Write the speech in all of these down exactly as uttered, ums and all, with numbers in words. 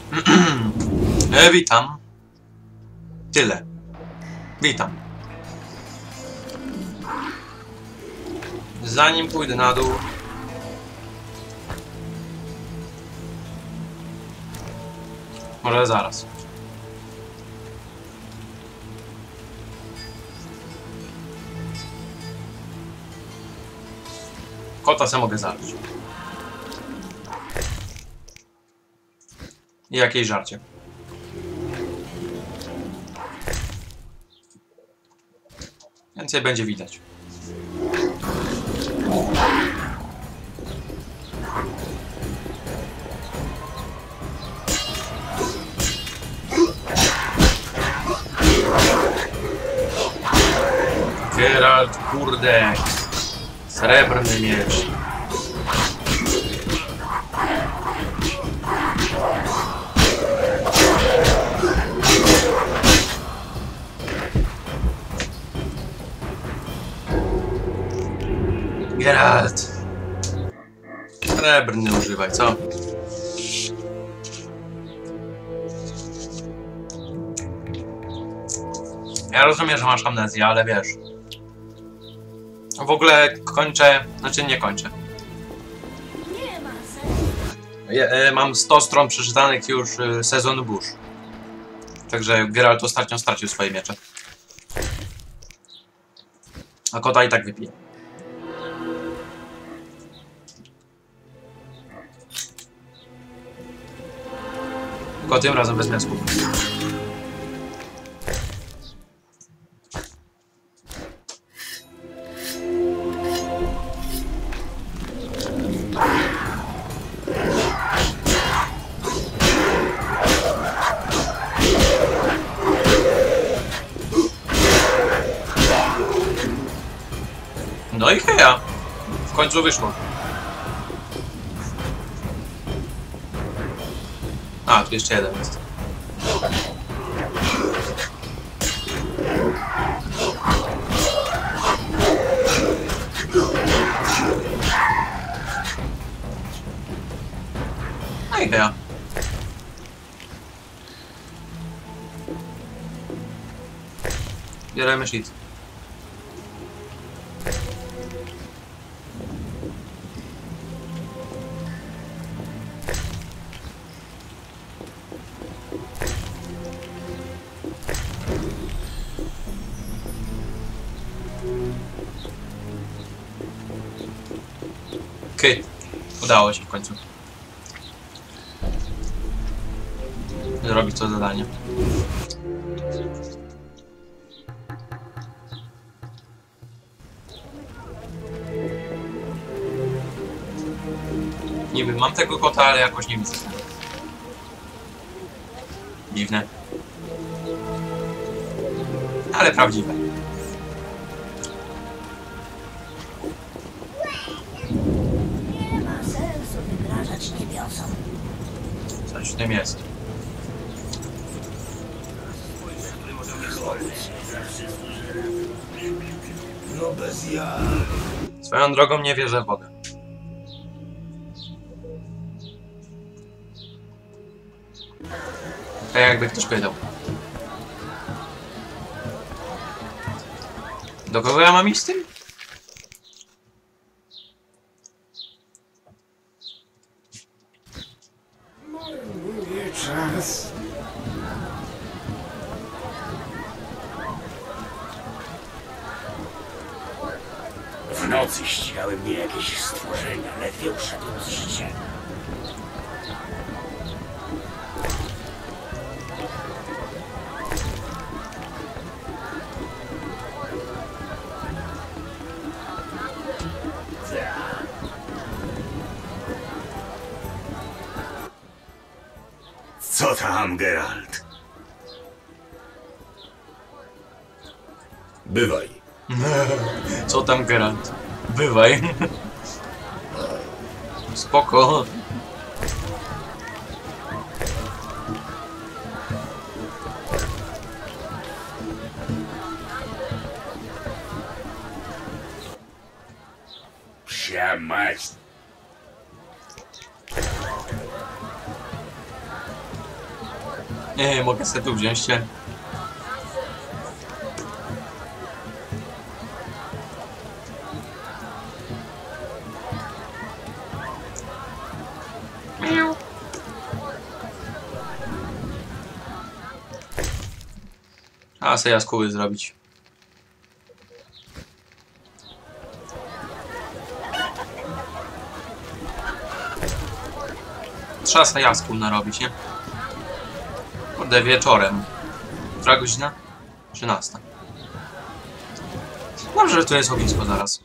e, witam. Tyle. Witam. Zanim pójdę na dół... Może zaraz. Kota se mogę zabić. I jakieś żarcie. Więcej będzie widać. Geralt, kurde. Srebrny miecz. Geralt. Srebrny używaj, co? Ja rozumiem, że masz amnezję, ale wiesz. W ogóle kończę, znaczy nie kończę. Nie ma sensu. Ja, e, mam sto stron przeczytanych już e, sezon burz. Także Geralt ostatnio stracił swoje miecze. A kota i tak wypije. Tylko tym razem bez miasku. No i heja! W końcu wyszło. A, tu jeszcze jeden jest. No i heja. Bierzemy shit. Okej, udało się w końcu zrobić to zadanie. Niby mam tego kota, ale jakoś nie widzę. Dziwne. Ale prawdziwe. Nie ma sensu wygrażać niebiosom. Coś w tym jest. No bez ja. Swoją drogą nie wierzę w wodę. Tak jakby ktoś powiedział. Do kogo ja mam iść z tym? Marnuje czas. W nocy ścigały mnie jakieś stworzenia, ledwie uszedłem z życia. Co tam, Geralt? Bywaj. Co tam, Geralt? Bywaj. Spoko. Psia mać. Nie, mogę sobie tu wziąć się. A sobie jaskóły zrobić. Trzeba sobie jaskół narobić, nie? Kurde, wieczorem. Która godzina? trzynasta. Dobrze, że tu jest ognisko zaraz.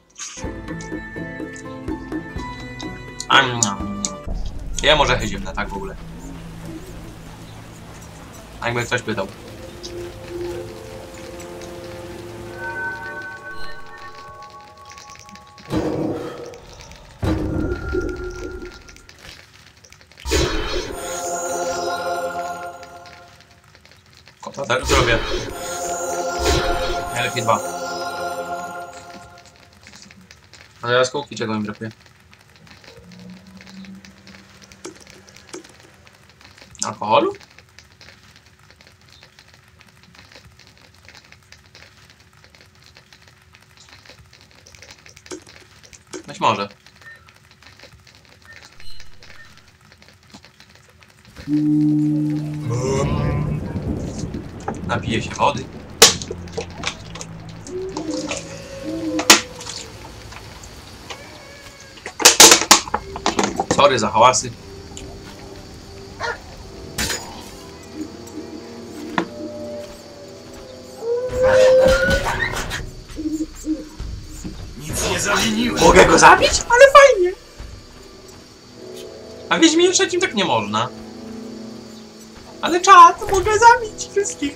Am, am. Ja może chyziemne, tak w ogóle. A jakby ktoś pytał. Kota też zrobię. Najlepiej dwa. Ale ja skółki czego mi brakuje? Alkoholu? Być może. Napiję się wody. Sorry za hałasy. Nic nie zawiniłem. Mogę go zabić? Ale fajnie! A w Wiedźminie trzecim tak nie można. Ale czad, mogę zabić wszystkich.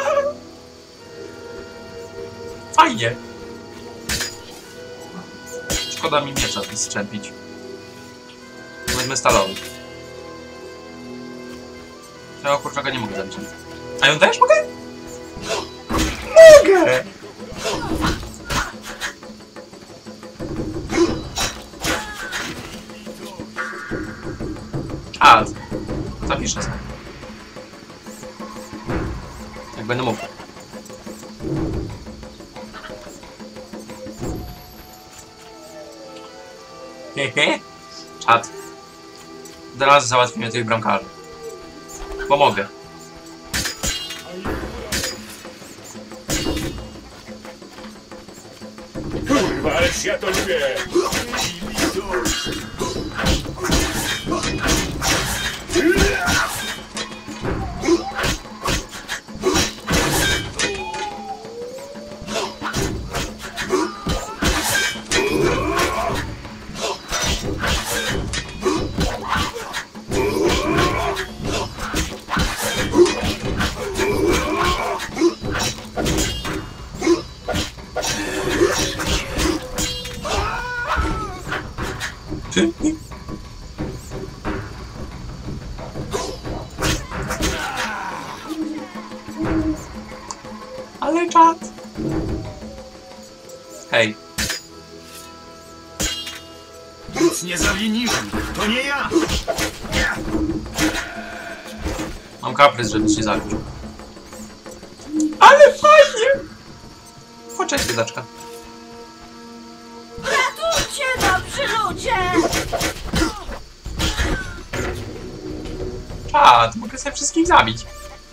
Fajnie. Szkoda mi miecza zczępić. Wezmę stalowy. Tego kurczaka nie mogę zabić. A ją też mogę? Mogę! A, zapiszę sobie. Jak będę mógł. Hehe. Czad. Teraz załatwimy tych bramkarzy. Pomogę. Kurwa, ależ ja to lubię. Ale czad. Hej. Nic nie zawiniłem. To nie ja. Mam kaprys, żeby się zabić. Ale fajnie! O, cześć, biedaczka. Ratujcie, dobrzy ludzie! Czad, mogę sobie wszystkich zabić.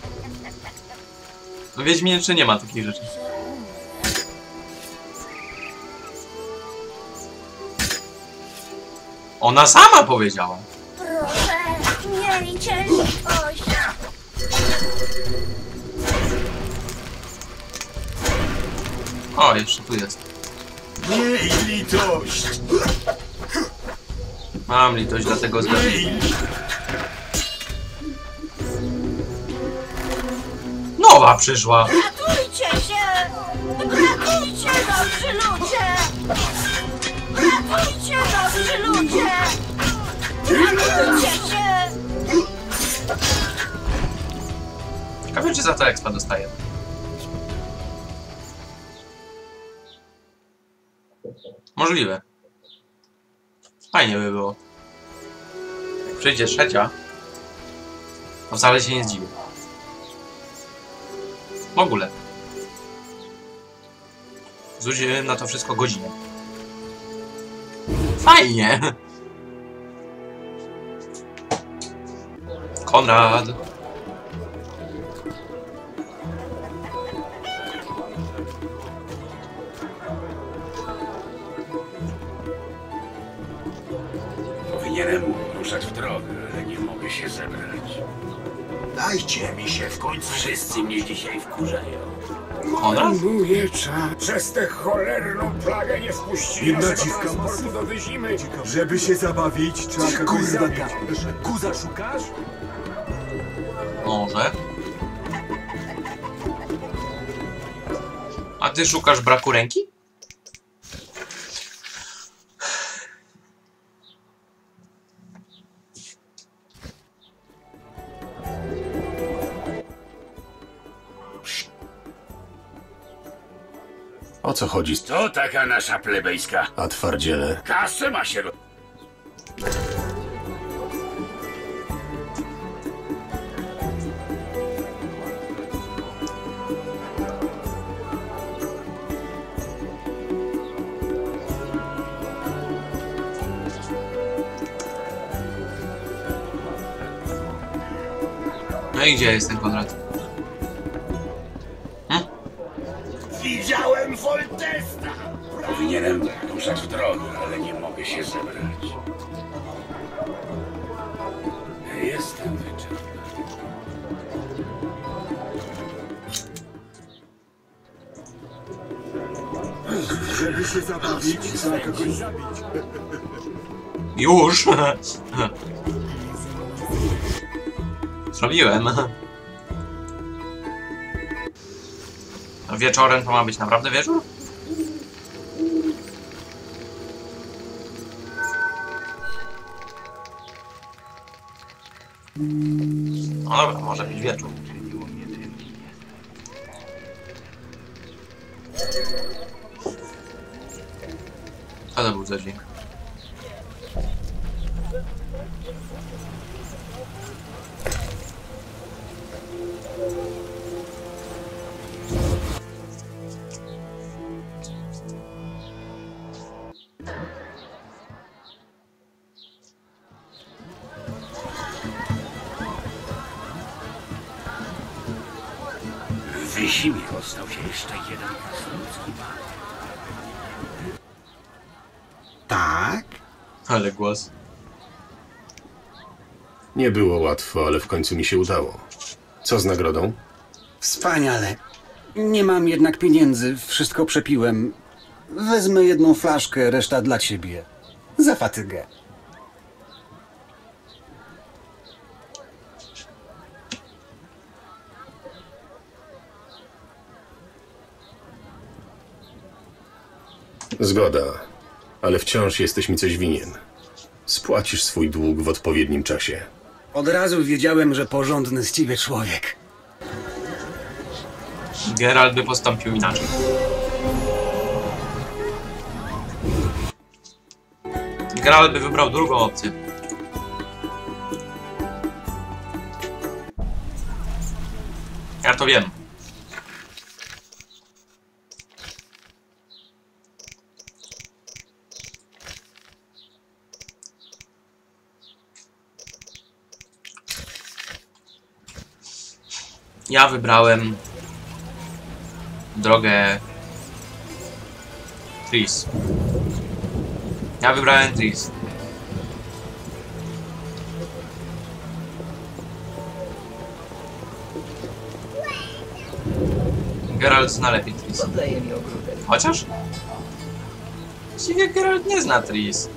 W Wiedźminie czy nie ma takich rzeczy? Ona sama powiedziała. Proszę, miejcie litość! O, jeszcze tu jest. Miej litość. Mam litość, dlatego zgadzam. Miej. Nowa przyszła. Ratujcie się! Ratujcie, dobrzy ludzie! Ratujcie, dobrzy ludzie! Ratujcie się! Ciekawe, czy za to expa dostaję. Możliwe. Fajnie by było. Jak przyjdzie trzecia, to wcale się nie zdziwię. W ogóle. Zużyłem na to wszystko godzinę. Fajnie! Konrad! Powinienem ruszać w drogę, ale nie mogę się zebrać. Dajcie mi się w końcu. Wszyscy mnie dzisiaj wkurzają. Konrad? Mówię, czas. Przez tę cholerną plagę nie wpuścili Jedna naszego dziwka transportu do Wyzimy. Żeby się zabawić, trzeba kogoś zabić. Kuza szukasz? Może. A ty szukasz braku ręki? O co chodzi? To taka nasza plebejska. A twardziele? Kasę ma się ro... No i gdzie jest ten Konrad? Hm? Widziałem Foltesta! Powinienem ruszać w drogę, ale nie mogę się zebrać. Jestem wyczerpany. Żeby się zabawić, trzeba kogoś zabić. Już! Zrobiłem. A wieczorem to ma być naprawdę wieczór? No dobra, może być wieczór. Co to był za dźwięk? W Wyzimie ostał się jeszcze jeden krasnoludzki pan. Tak? Ale głos. Nie było łatwo, ale w końcu mi się udało. Co z nagrodą? Wspaniale. Nie mam jednak pieniędzy, wszystko przepiłem. Wezmę jedną flaszkę, reszta dla ciebie. Za fatygę. Zgoda, ale wciąż jesteś mi coś winien. Spłacisz swój dług w odpowiednim czasie. Od razu wiedziałem, że porządny z ciebie człowiek. Geralt by postąpił inaczej. Geralt by wybrał drugą opcję. Ja to wiem. Ja wybrałem drogę Tris. Ja wybrałem Tris. Geralt zna lepiej Tris. Chociaż? Właściwie Geralt nie zna Tris.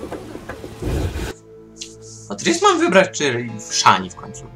A Tris mam wybrać, czy Szani w końcu?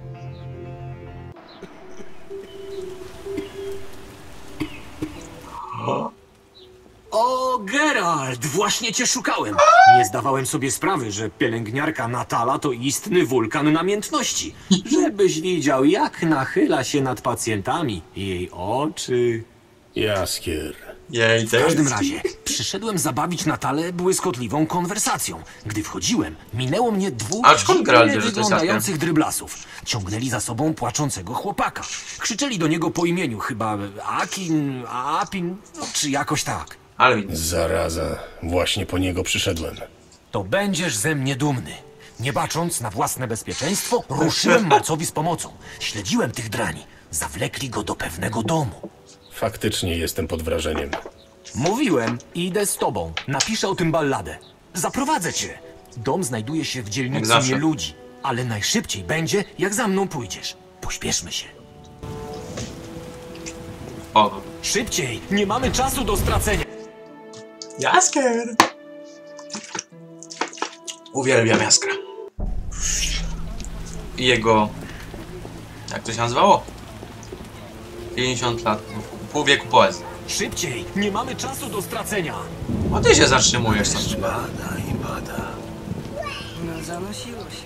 O, Geralt, właśnie cię szukałem. Nie zdawałem sobie sprawy, że pielęgniarka Natala to istny wulkan namiętności. Żebyś widział, jak nachyla się nad pacjentami. Jej oczy... Jaskier, Jej, W każdym razie, przyszedłem zabawić Natalę błyskotliwą konwersacją. Gdy wchodziłem, minęło mnie dwóch A skąd Geralt wie, dziwnie że to jest wyglądających dryblasów. Ciągnęli za sobą płaczącego chłopaka. Krzyczeli do niego po imieniu, chyba Akin, Apin, czy jakoś tak. Alvin. Zaraza. Właśnie po niego przyszedłem. To będziesz ze mnie dumny. Nie bacząc na własne bezpieczeństwo, ruszyłem Malcowi z pomocą. Śledziłem tych drani. Zawlekli go do pewnego domu. Faktycznie jestem pod wrażeniem. Mówiłem, idę z tobą. Napiszę o tym balladę. Zaprowadzę cię. Dom znajduje się w Jak dzielnicy zawsze. Nieludzi, ale najszybciej będzie, jak za mną pójdziesz. Pośpieszmy się. O. Szybciej! Nie mamy czasu do stracenia! Jaskier! Uwielbiam Jaskra. I jego... Jak to się nazywało? pięćdziesiąt lat. Pół wieku poezji. Szybciej! Nie mamy czasu do stracenia! O, ty się zatrzymujesz sam. Bada i bada. No zanosiło się.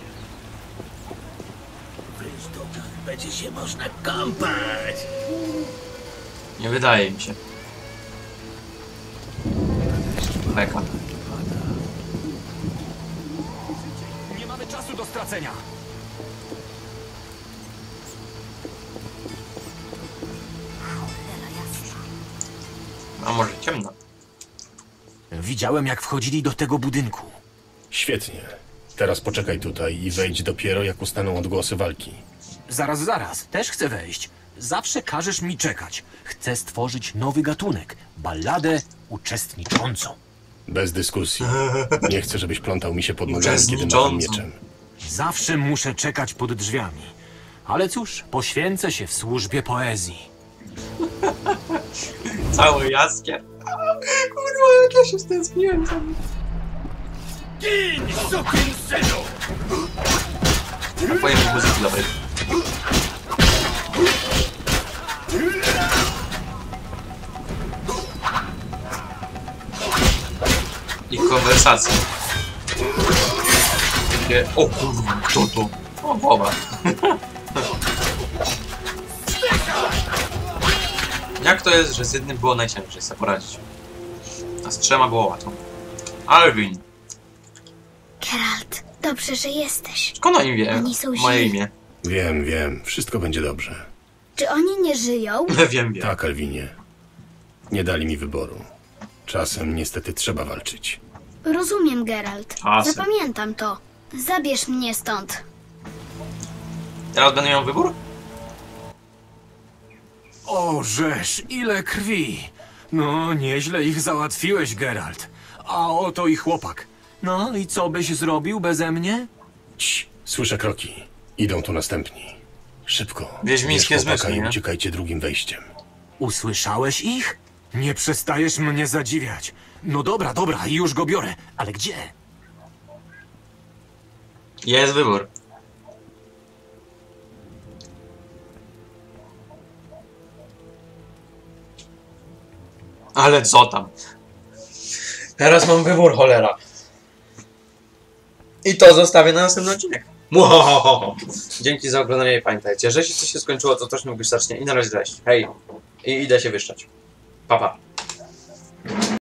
W rynsztokach będzie się można kąpać. Nie wydaje mi się. Beka. Nie mamy czasu do stracenia! A może ciemno? Widziałem, jak wchodzili do tego budynku. Świetnie. Teraz poczekaj tutaj i wejdź dopiero, jak ustaną odgłosy walki. Zaraz, zaraz. Też chcę wejść. Zawsze każesz mi czekać. Chcę stworzyć nowy gatunek. Balladę uczestniczącą. Bez dyskusji. Nie chcę, żebyś plątał mi się pod nogami, kiedy macham Uczestniczącą. mieczem. Zawsze muszę czekać pod drzwiami. Ale cóż, poświęcę się w służbie poezji. Cały Jaskier. Kurwa, jak ja się stęskniłem za nim. Gin, sukinsynu! Powiem mi muzyki dobrej. I konwersacje. Takie... O kurwa, kto to? O, głowa. Jak to jest, że z jednym było najciężej sobie poradzić? A z trzema było łatwo. Alvin. Geralt, dobrze, że jesteś. Skąd oni wie Oni są moje źli. imię? Wiem, wiem. Wszystko będzie dobrze. Czy oni nie żyją? Wiem, wiem. Tak, Alwinie. Nie dali mi wyboru. Czasem niestety trzeba walczyć. Rozumiem, Geralt. Czasem. Zapamiętam to. Zabierz mnie stąd. Teraz będę miał wybór? O, żeż, ile krwi! No, nieźle ich załatwiłeś, Geralt. A oto i chłopak. No i co byś zrobił beze mnie? Cii, słyszę kroki. Idą tu następni. Szybko. Wiedźmińskie Bierz chłopaka zmysły, i nie? uciekajcie drugim wejściem. Usłyszałeś ich? Nie przestajesz mnie zadziwiać. No dobra, dobra, już go biorę. Ale gdzie? Jest wybór. Ale co tam? Teraz mam wybór, cholera. I to zostawię na następny odcinek. Muhohoho. Dzięki za oglądanie, pamiętajcie, że jeśli coś się skończyło, to też mógł być zacznie. I na razie cześć. Hej. I idę się wyszczać. Pa, pa.